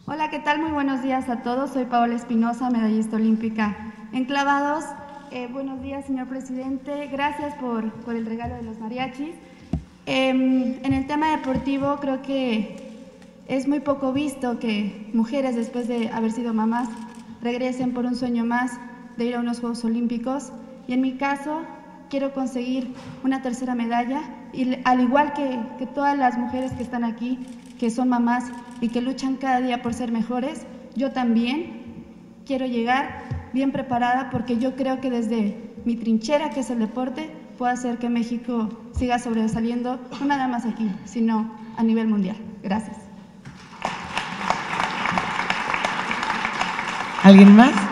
Hola, ¿qué tal? Muy buenos días a todos. Soy Paola Espinosa, medallista olímpica en clavados. Buenos días, señor presidente. Gracias por el regalo de los mariachis. En el tema deportivo, creo que es muy poco visto que mujeres, después de haber sido mamás, regresen por un sueño más de ir a unos Juegos Olímpicos. Y en mi caso, quiero conseguir una tercera medalla, y al igual que todas las mujeres que están aquí, que son mamás y que luchan cada día por ser mejores, yo también quiero llegar bien preparada, porque yo creo que desde mi trinchera, que es el deporte, puedo hacer que México siga sobresaliendo, no nada más aquí, sino a nivel mundial. Gracias. ¿Alguien más?